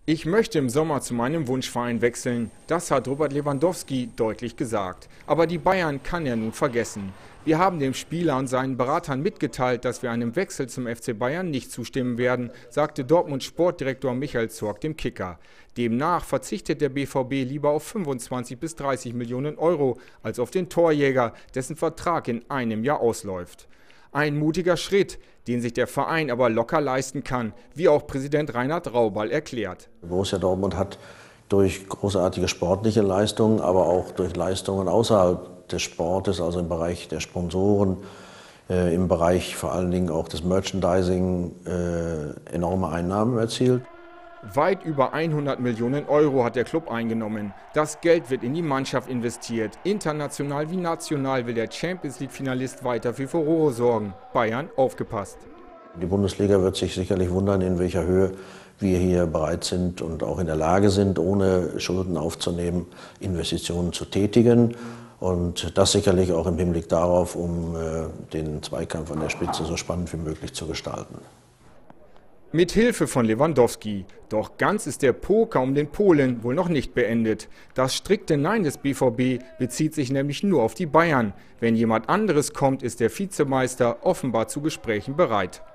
Ich möchte im Sommer zu meinem Wunschverein wechseln. Das hat Robert Lewandowski deutlich gesagt. Aber die Bayern kann er nun vergessen. Wir haben dem Spieler und seinen Beratern mitgeteilt, dass wir einem Wechsel zum FC Bayern nicht zustimmen werden, sagte Dortmunds Sportdirektor Michael Zorc dem Kicker. Demnach verzichtet der BVB lieber auf 25 bis 30 Millionen Euro als auf den Torjäger, dessen Vertrag in einem Jahr ausläuft. Ein mutiger Schritt, den sich der Verein aber locker leisten kann, wie auch Präsident Reinhard Raubal erklärt. Borussia Dortmund hat durch großartige sportliche Leistungen, aber auch durch Leistungen außerhalb des Sportes, also im Bereich der Sponsoren, im Bereich vor allen Dingen auch des Merchandising, enorme Einnahmen erzielt. Weit über 100 Millionen Euro hat der Club eingenommen. Das Geld wird in die Mannschaft investiert. International wie national will der Champions-League-Finalist weiter für Furore sorgen. Bayern aufgepasst. Die Bundesliga wird sich sicherlich wundern, in welcher Höhe wir hier bereit sind und auch in der Lage sind, ohne Schulden aufzunehmen, Investitionen zu tätigen. Und das sicherlich auch im Hinblick darauf, um den Zweikampf an der Spitze so spannend wie möglich zu gestalten. Mit Hilfe von Lewandowski. Doch ganz ist der Poker um den Polen wohl noch nicht beendet. Das strikte Nein des BVB bezieht sich nämlich nur auf die Bayern. Wenn jemand anderes kommt, ist der Vizemeister offenbar zu Gesprächen bereit.